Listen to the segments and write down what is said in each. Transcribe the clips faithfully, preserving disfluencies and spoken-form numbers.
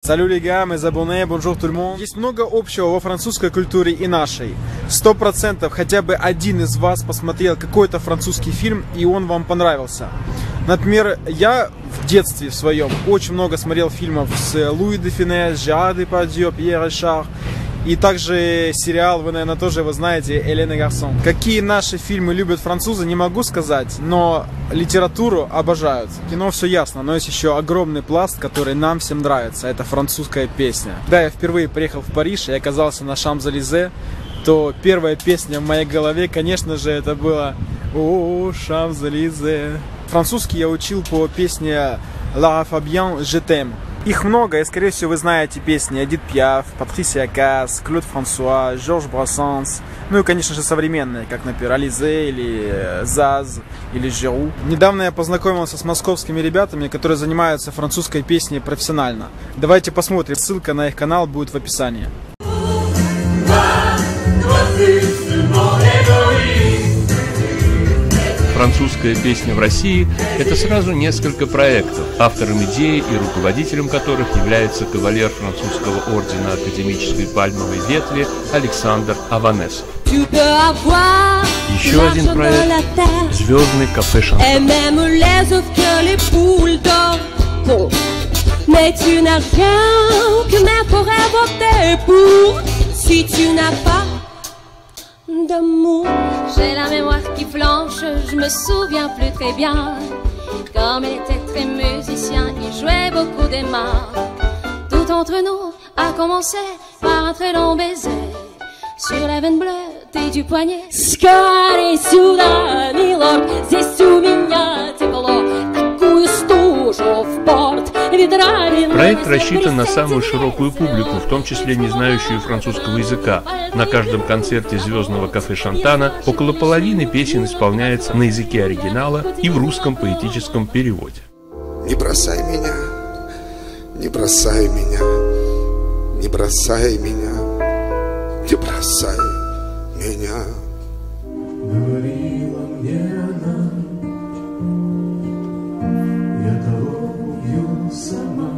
Салю лига, mes abonnés, bonjour tout le monde. Есть много общего во французской культуре и нашей. Сто процентов хотя бы один из вас посмотрел какой-то французский фильм, и он вам понравился. Например, я в детстве в своем очень много смотрел фильмов с Луи де Фюнес, Жерар Депардье, Пьер Ришар. И также сериал, вы, наверное, тоже его знаете, Элен и Гарсон. Какие наши фильмы любят французы, не могу сказать, но литературу обожают. Кино все ясно, но есть еще огромный пласт, который нам всем нравится. Это французская песня. Когда я впервые приехал в Париж и оказался на Шамс-Элизе, то первая песня в моей голове, конечно же, это было «О, Шамс-Элизе». Французский я учил по песне Lara Fabian «Je t'aime». Их много, и, скорее всего, вы знаете песни Эдит Пиаф, Патрисия Касс, Клод Франсуа, Жорж Брассанс. Ну и, конечно же, современные, как, например, Ализе или Заз или Жиру. Недавно я познакомился с московскими ребятами, которые занимаются французской песней профессионально. Давайте посмотрим, ссылка на их канал будет в описании. Французская песня в России – это сразу несколько проектов, автором идеи и руководителем которых является кавалер французского ордена Академической пальмовой ветви Александр Аванесов. Еще один проект – «Звездный кафе Шантана». J'ai la mémoire qui flanche, je me souviens plus très bien. Comme il était très musicien, il jouait beaucoup des marques. Tout entre nous a commencé par un très long baiser sur la veine bleue du poignet. Скорей сюда, милок, здесь у меня тепло, такую стужу в порт. Проект рассчитан на самую широкую публику, в том числе не знающую французского языка. На каждом концерте звездного кафе Шантана около половины песен исполняется на языке оригинала и в русском поэтическом переводе. Не бросай меня, не бросай меня, не бросай меня, не бросай меня. Говорила мне она, я того убью сама.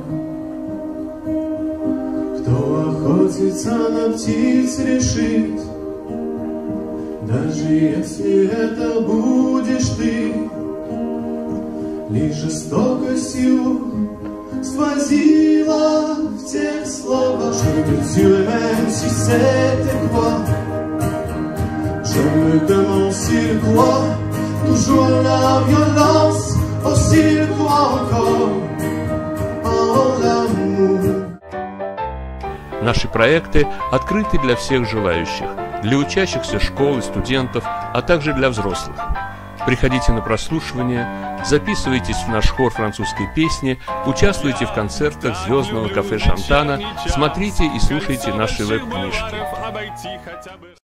Кто охотится на птиц решит, даже если это будешь ты, лишь жестокостью сквозила в тех словах. Je te tuerai même si c'était quoi. Je me demande s'il croit toujours la violence, ou s'il croit encore en l'amour. Наши проекты открыты для всех желающих, для учащихся школ и студентов, а также для взрослых. Приходите на прослушивание, записывайтесь в наш хор французской песни, участвуйте в концертах звездного кафе Шантана, смотрите и слушайте наши веб-книжки.